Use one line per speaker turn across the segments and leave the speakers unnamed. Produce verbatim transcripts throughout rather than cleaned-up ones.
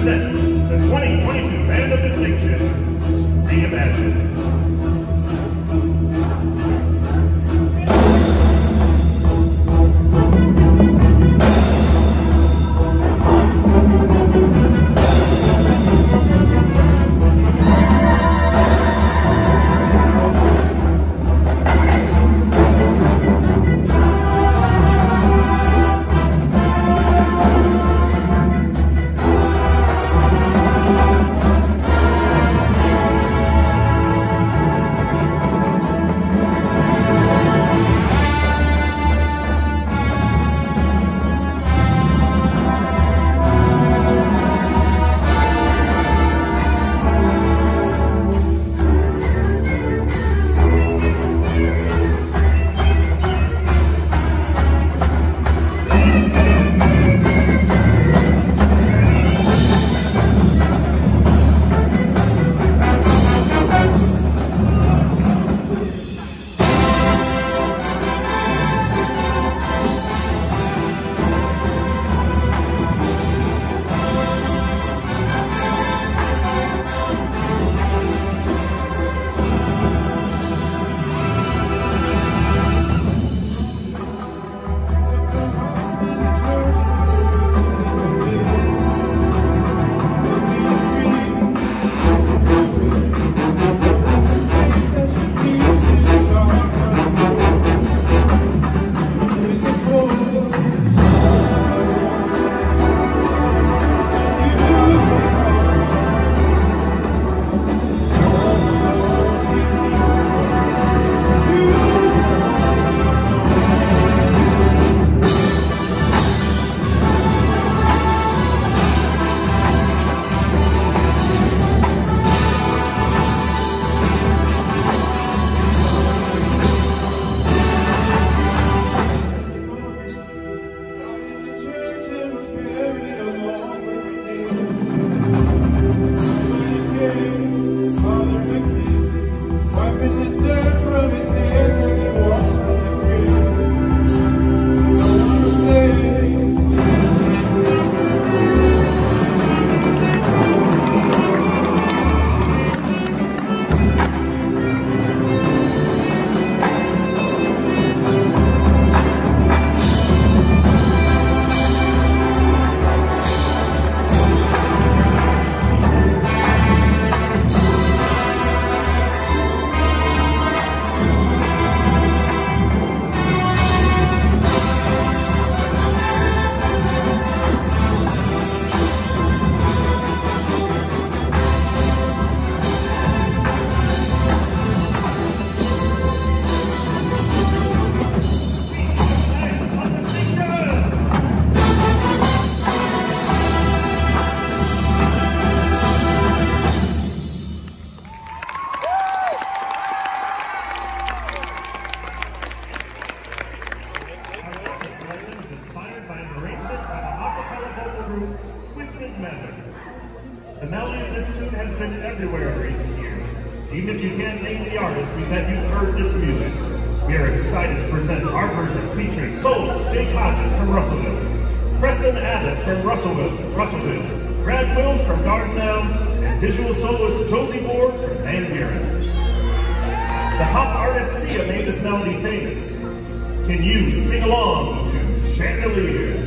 present the twenty twenty-two Band of Distinction, Reimagined.
The melody of this tune has been everywhere in recent years. Even if you can't name the artist, we bet you've heard this music. We are excited to present our version featuring soloist Jake Hodges from Russellville, Preston Abbott from Russellville, Russellville, Brad Wills from Dardanelle, and visual soloist Josie Ward from Van Buren. The hop artist Sia made this melody famous. Can you sing along to Chandelier?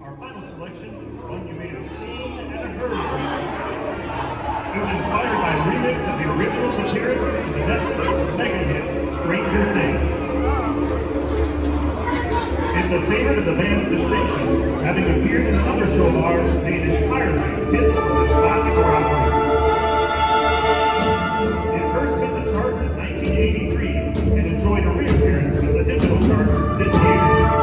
Our final selection is one you may have seen and heard recently. It was inspired by a remix of the original's appearance in the Netflix mega hit, Stranger Things. It's a favorite of the band Distinction, having appeared in another show of ours made entirely of hits from this classic rock group. It first hit the charts in nineteen eighty-three and enjoyed a reappearance on the digital charts this year.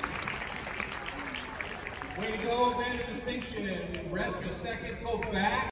Way to go, Band of Distinction. Rest a second, go back.